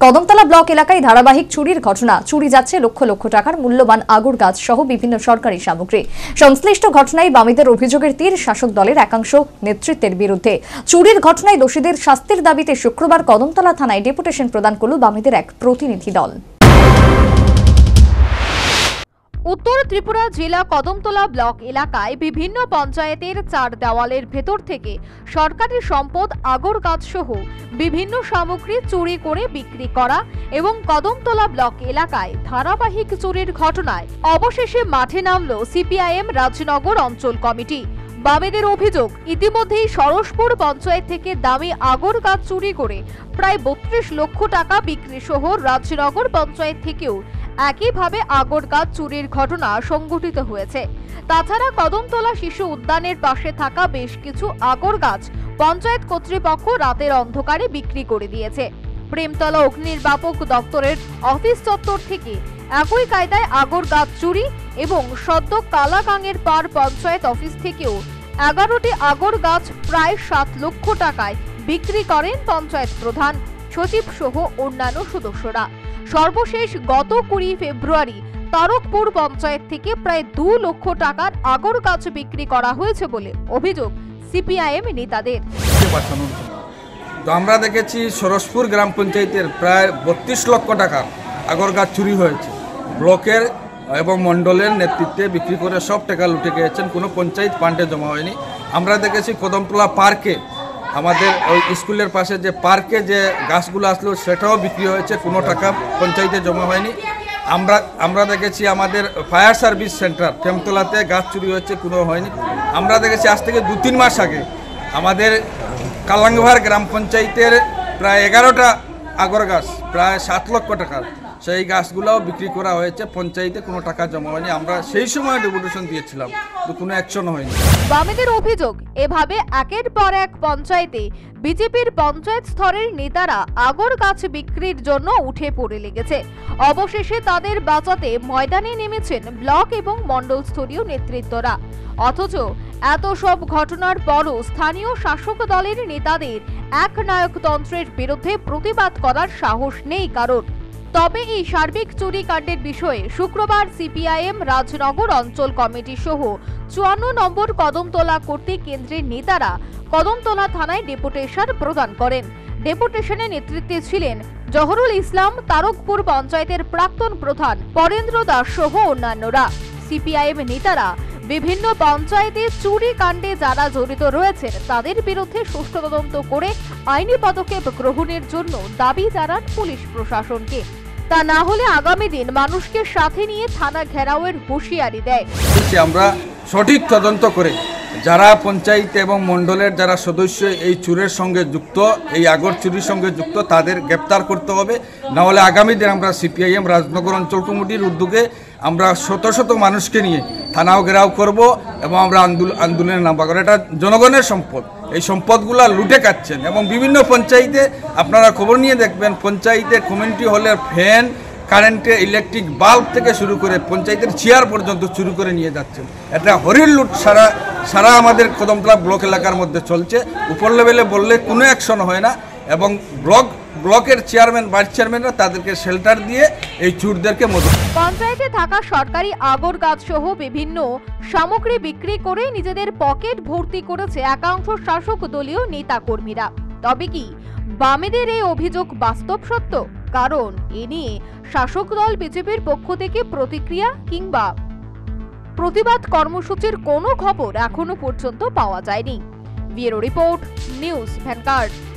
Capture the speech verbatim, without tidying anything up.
Kadamtala block এলাকায় ধারাবাহিক চুরির ঘটনা। চুরি যাচ্ছে লক্ষ লক্ষ টাকার মূল্যবান আগর গাছ সহ বিভিন্ন সরকারি সামগ্রী। সংশ্লিষ্ট ঘটনায় বামেদের অভিযোগের তীর শাসক দলের একাংশ নেতৃত্বের বিরুদ্ধে। চুরির ঘটনায় দোষীদের শাস্তির দাবিতে শুক্রবার কদমতলা থানায় ডেপুটেশন প্রদান করল বামেদের এক প্রতিনিধি দল। উত্তর ত্রিপুরা জেলা কদমতলা ব্লক এলাকায় বিভিন্ন পঞ্চায়েতের চার দেওয়ালের ভেতর থেকে সরকারি সম্পদ আগর গাছ সহ বিভিন্ন সামগ্রী চুরি করে বিক্রি করা এবং কদমতলা ব্লক এলাকায় ধারাবাহিক চুরির ঘটনায় অবশেষে মাঠে নামল সিপিআইএম রাজনগর অঞ্চল কমিটি। বামেদের অভিযোগ, ইতিমধ্যেই সরসপুর পঞ্চায়েত থেকে দামি আগর গাছ চুরি করে প্রায় বত্রিশ লক্ষ টাকা বিক্রি সহ রাজনগর পঞ্চায়েত থেকেও একইভাবে আগর গাছ চুরির ঘটনা সংঘটিত হয়েছে। তাছাড়া কদমতলা শিশু উদ্যানের পাশে থাকা বেশ কিছু আগর গাছ পঞ্চায়েত কর্তৃপক্ষ রাতের অন্ধকারে বিক্রি করে দিয়েছে। প্রেমতলা অগ্নিনির্বাপক দপ্তরের অফিস চত্বর থেকে একই কায়দায় আগর গাছ চুরি এবং সদ্য কালাগাঙের পার পঞ্চায়েত অফিস থেকেও এগারোটি আগর গাছ প্রায় সাত লক্ষ টাকায় বিক্রি করেন পঞ্চায়েত প্রধান, সচিব সহ অন্যান্য সদস্যরা। সর্বশেষ গত কুড়ি ফেব্রুয়ারি তারকপুর পঞ্চায়েত থেকে প্রায় দু লক্ষ টাকার আগর গাছ বিক্রি করা হয়েছে বলে অভিযোগ সিপিআইএম নেতাদের। তো আমরা দেখেছি সরসপুর গ্রাম পঞ্চায়েতের প্রায় বত্রিশ লক্ষ টাকার আগর গাছ চুরি হয়েছে। ব্লকের এবং মণ্ডলের নেতৃত্বে বিক্রি করে সব টাকা লুটে গিয়েছেন, কোনো পঞ্চায়েত ফান্ডে জমা হয়নি। আমরা দেখেছি কদমতলা পার্কে, আমাদের ওই স্কুলের পাশে যে পার্কে যে গাছগুলো আসলো সেটাও বিক্রি হয়েছে, কোনো টাকা পঞ্চায়েতে জমা হয়নি। আমরা আমরা দেখেছি আমাদের ফায়ার সার্ভিস সেন্টার প্রেমতলাতে গাছ চুরি হয়েছে, কোনো হয়নি। আমরা দেখেছি আজ থেকে দু তিন মাস আগে আমাদের কালাঙ্গভার গ্রাম পঞ্চায়েতের প্রায় এগারোটা আগর গাছ প্রায় সাত লক্ষ টাকার, সেই গাছগুলোও বিক্রি করা হয়েছে, পঞ্চায়েতে কোনো টাকা জমা হয়নি। আমরা সেই সময় ডেপুটেশন দিয়েছিলাম, তো কোনো অ্যাকশন হয়নি। বামেদের অভিযোগ, এভাবে একের পর এক পঞ্চায়েতে বিজেপির পঞ্চায়েত স্তরের নেতারা আগর গাছ বিক্রির জন্য উঠে পড়ে লেগেছে। অবশেষে তাদের বাঁচাতে ময়দানে নেমেছেন ব্লক এবং মণ্ডল স্তরীয় নেতৃত্বরা। অথচ এত সব ঘটনার পরও স্থানীয় শাসক দলের নেতাদের একনায়কতন্ত্রের বিরুদ্ধে প্রতিবাদ করার সাহস নেই কারণ। তবে এই সার্বিক চুরি কাণ্ডের বিষয়ে শুক্রবার সিপিআইএম রাজনগর অঞ্চল কমিটি সহ চুয়ান্ন নম্বর কদমতলা কর্তৃক কেন্দ্রের নেতারা কদমতলা থানায় ডেপুটেশন প্রদান করেন। ডেপুটেশনে নেতৃত্বে ছিলেন জহরুল ইসলাম, তারকপুর পঞ্চায়েতের প্রাক্তন প্রধান পরেন্দ্র দাস সহ অন্যান্যরা। সিপিআইএম নেতারা বিভিন্ন পঞ্চায়েতে চুরি কাণ্ডে যারা জড়িত রয়েছেন তাদের বিরুদ্ধে সুষ্ঠু তদন্ত করে আইনি পদক্ষেপ গ্রহণের জন্য দাবি জানান পুলিশ প্রশাসনকে। তা না হলে আগামী দিন মানুষকে সাথে নিয়ে থানা ঘেরাওয়ের হুঁশিয়ারি দেয়। আমরা সঠিক তদন্ত করে যারা পঞ্চায়েত এবং মণ্ডলের যারা সদস্য এই চুরের সঙ্গে যুক্ত, এই আগর চুরির সঙ্গে যুক্ত, তাদের গ্রেপ্তার করতে হবে। না হলে আগামী দিন আমরা সিপিআইএম রাজনগর অঞ্চল কমিটির উদ্যোগে আমরা শত শত মানুষকে নিয়ে থানাও ঘেরাও করব এবং আমরা আন্দোলনের নামবো। এটা জনগণের সম্পদ, এই সম্পদগুলো লুটে খাচ্ছেন এবং বিভিন্ন পঞ্চায়েতে আপনারা খবর নিয়ে দেখবেন, পঞ্চায়েতের কমিউনিটি হলের ফ্যান, কারেন্টের ইলেকট্রিক বাল্ব থেকে শুরু করে পঞ্চায়েতের চেয়ার পর্যন্ত চুরি করে নিয়ে যাচ্ছেন। এটা হরির লুট সারা সারা আমাদের কদমতলা ব্লক এলাকার মধ্যে চলছে। উপর লেভেলে বললে কোনো অ্যাকশন হয় না এবং ব্লক ব্লকের চেয়ারম্যান, ভাইস চেয়ারম্যানরা তাদেরকে শেল্টার দিয়ে এই চুরদেরকে মদত। পঞ্চায়েতে থাকা সরকারি আগর গাছ সহ বিভিন্ন সামগ্রী বিক্রি করে নিজেদের পকেট ভর্তি করেছে একাংশ শাসক দলীয় নেতা কর্মীরা। তবে কি বামেদের এই অভিযোগ বাস্তব সত্য? কারণ এ নিয়ে শাসক দল বিজেপির পক্ষ থেকে প্রতিক্রিয়া কিংবা প্রতিবাদ কর্মসূচির কোনো খবর এখনো পর্যন্ত পাওয়া যায়নি। Bureau report, news vanguard.